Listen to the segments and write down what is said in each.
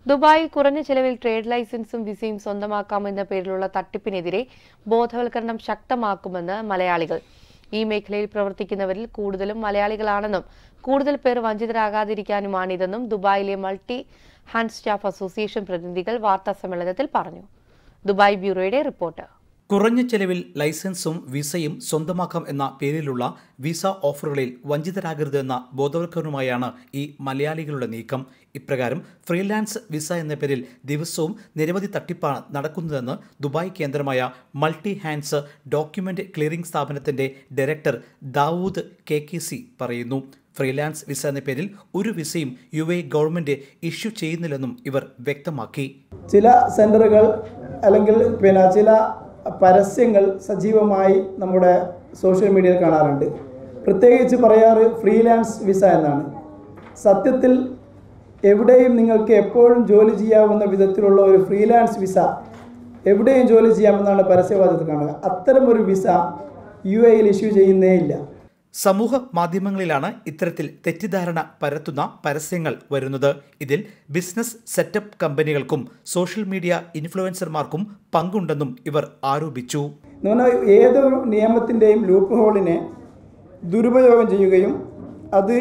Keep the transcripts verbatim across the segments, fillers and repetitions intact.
ദുബായിൽ കുറഞ്ഞ ചെലവിൽ ട്രേഡ് ലൈസൻസും വിസയും സ്വന്തമാക്കാമെന്ന പേരിലുള്ള തട്ടിപ്പിനെതിരെ ബോധവൽക്കരണം ശക്തമാക്കുമെന്ന് മലയാളികൾ. ഈ മേഖലയിൽ പ്രവർത്തിക്കുന്നവരിൽ കൂടുതലും മലയാളികളാണെന്നും കൂടുതൽ പേർ വഞ്ചിതരാകാതിരിക്കാനുമാണിതെന്നും ദുബായിലെ മൾട്ടി ഹാൻഡ് സ്റ്റാഫ് അസോസിയേഷൻ പ്രതിനിധികൾ വാർത്താസമ്മേളനത്തിൽ പറഞ്ഞു. ദുബായ് ബ്യൂറോയുടെ റിപ്പോർട്ട്. കുറഞ്ഞ ചെലവിൽ ലൈസൻസും വിസയും സ്വന്തമാക്കാം എന്ന പേരിലുള്ള വിസ ഓഫറുകളിൽ വഞ്ചിതരാകരുത് എന്ന ബോധവൽക്കരണവുമായാണ് ഈ മലയാളികളുടെ നീക്കം. ഇപ്രകാരം ഫ്രീലാൻസ് വിസ എന്ന പേരിൽ ദിവസവും നിരവധി തട്ടിപ്പാണ് നടക്കുന്നതെന്ന് ദുബായ് കേന്ദ്രമായ മൾട്ടി ഹാൻഡ്സ് ഡോക്യുമെന്റ് ക്ലിയറിംഗ് സ്ഥാപനത്തിന്റെ director Dawood K K C പറയുന്നു. ഫ്രീലാൻസ് വിസ എന്ന പേരിൽ ഒരു വിസയും യു എ ഗവൺമെന്റ് ഇഷ്യൂ ചെയ്യുന്നില്ലെന്നും ഇവർ വ്യക്തമാക്കി. ചില സെന്ററുകൾ അല്ലെങ്കിൽ പിന്നെ ചില പരസ്യങ്ങൾ സജീവമായി നമ്മുടെ സോഷ്യൽ മീഡിയയിൽ കാണാറുണ്ട്. പ്രത്യേകിച്ച് പറയാറ് ഫ്രീലാൻസ് വിസ എന്നാണ്. സത്യത്തിൽ എവിടെയും നിങ്ങൾക്ക് എപ്പോഴും ജോലി ചെയ്യാവുന്ന വിധത്തിലുള്ള ഒരു ഫ്രീലാൻസ് വിസ എവിടെയും ജോലി ചെയ്യാമെന്നാണ് പരസ്യവാദത്തിൽ കാണുക. അത്തരം ഒരു വിസ യു എയിൽ ഇഷ്യൂ ചെയ്യുന്നേ ഇല്ല. സമൂഹ മാധ്യമങ്ങളിലാണ് ഇത്തരത്തിൽ തെറ്റിദ്ധാരണ പരത്തുന്ന പരസ്യങ്ങൾ വരുന്നത്. ഇതിൽ ബിസിനസ് സെറ്റപ്പ് കമ്പനികൾക്കും സോഷ്യൽ മീഡിയ ഇൻഫ്ലുവൻസർമാർക്കും പങ്കുണ്ടെന്നും ഇവർ ആരോപിച്ചു. ഏതൊരു നിയമത്തിൻ്റെയും ലൂപ്പ് ഹോളിനെ ദുരുപയോഗം ചെയ്യുകയും അത്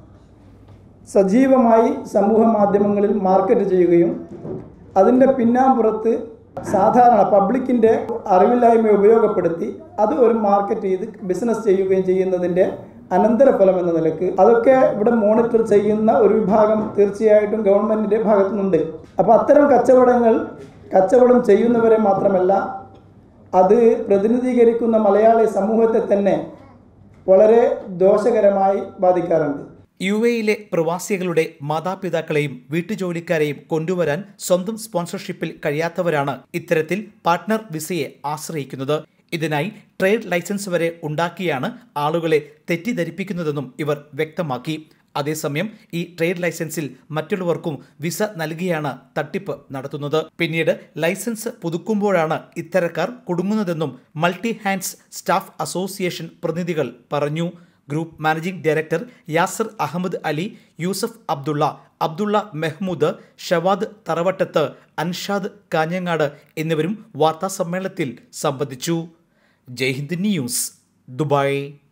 സജീവമായി സമൂഹ മാധ്യമങ്ങളിൽ മാർക്കറ്റ് ചെയ്യുകയും അതിൻ്റെ പിന്നാമ്പുറത്ത് സാധാരണ പബ്ലിക്കിൻ്റെ അറിവില്ലായ്മ ഉപയോഗപ്പെടുത്തി അത് ഒരു മാർക്കറ്റ് ചെയ്ത് ബിസിനസ് ചെയ്യുകയും ചെയ്യുന്നതിൻ്റെ അനന്തരഫലം എന്ന നിലക്ക് അതൊക്കെ ഇവിടെ മോണിറ്റർ ചെയ്യുന്ന ഒരു വിഭാഗം തീർച്ചയായിട്ടും ഗവൺമെൻറ്റിൻ്റെ ഭാഗത്തുനിന്നുണ്ട്. അപ്പോൾ അത്തരം കച്ചവടങ്ങൾ കച്ചവടം ചെയ്യുന്നവരെ മാത്രമല്ല അത് പ്രതിനിധീകരിക്കുന്ന മലയാളി സമൂഹത്തെ തന്നെ വളരെ ദോഷകരമായി ബാധിക്കാറുണ്ട്. യു എയിലെ പ്രവാസികളുടെ മാതാപിതാക്കളെയും വീട്ടുജോലിക്കാരെയും കൊണ്ടുവരാൻ സ്വന്തം സ്പോൺസർഷിപ്പിൽ കഴിയാത്തവരാണ് ഇത്തരത്തിൽ പാർട്ട്ണർ വിസയെ ആശ്രയിക്കുന്നത്. ഇതിനായി ട്രേഡ് ലൈസൻസ് വരെ ഉണ്ടാക്കിയാണ് ആളുകളെ തെറ്റിദ്ധരിപ്പിക്കുന്നതെന്നും ഇവർ വ്യക്തമാക്കി. അതേസമയം ഈ ട്രേഡ് ലൈസൻസിൽ മറ്റുള്ളവർക്കും വിസ നൽകിയാണ് തട്ടിപ്പ് നടത്തുന്നത്. പിന്നീട് ലൈസൻസ് പുതുക്കുമ്പോഴാണ് ഇത്തരക്കാർ കുടുങ്ങുന്നതെന്നും മൾട്ടി ഹാൻഡ്സ് സ്റ്റാഫ് അസോസിയേഷൻ പ്രതിനിധികൾ പറഞ്ഞു. Group managing director Yasar Ahmed Ali, Yusuf Abdulla, Abdulla Mehmood, Shavad Tharavattath, Anshad Kanhangad എന്നിവരും വാർത്താ സമ്മേളനത്തിൽ സംബന്ധിച്ചു. Jaihind news, Dubai.